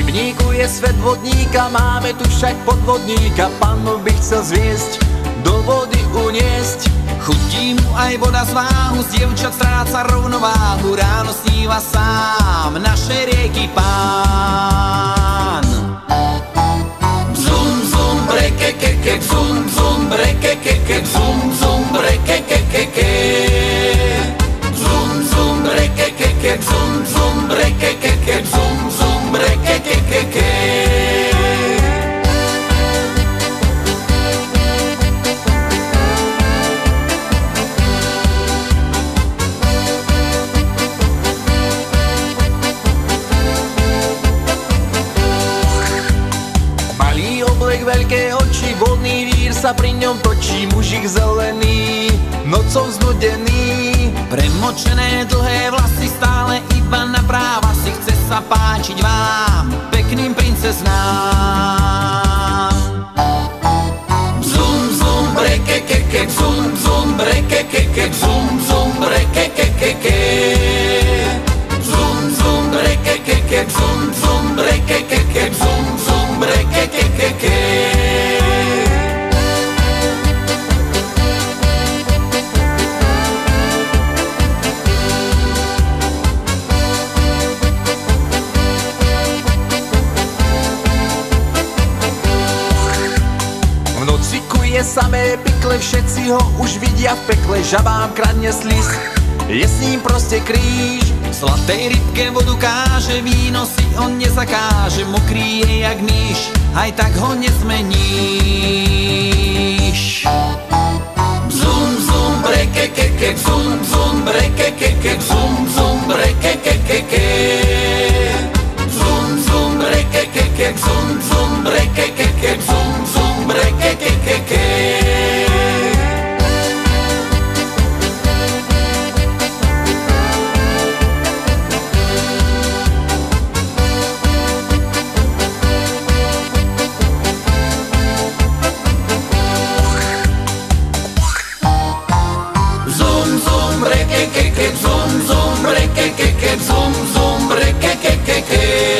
Rybníku je svet vodníka, máme tu však podvodníka. Pannu by chcel zviesť, do vody uniesť. Chutí mu aj voda z váhu, z dievčat stráca rovnováhu. Ráno sníva sám našej rieky pán. Bzum, bzum, breke, keke, bzum, bzum, breke, keke, bzum, bzum, breke, keke. Bzum, bzum, breke, keke, bzum, bzum, breke, keke, bzum, bzum, breke, keke. Veľké oči, voľný vír sa pri ňom točí. Mužik zelený, nocou znudený. Premočené dlhé vlasy, stále iba na práva si. Chce sa páčiť vám, pekným princezná. Bzum, bzum, breke, keke, bzum, bzum, breke, keke, bzum, bzum, breke, keke. Bzum, bzum, breke, keke, bzum, bzum, breke, keke, bzum, bzum, breke, keke. Samé pikle, všetci ho už vidia v pekle. Žabám kradne slis, je s ním proste kríž. Zlatej rybke vodu káže, víno si on nezakáže. Mokrý je jak myš, aj tak ho nezmeníš. Bzum, bzum, breke, keke, bzum, bzum, breke, keke, bzum, bzum, breke, keke. Bzum, bzum, breke, keke, bzum, bzum, breke, keke, bzum, bzum, breke, keke. Keke, zum, zum, breke, keke, zum, zum, breke, keke.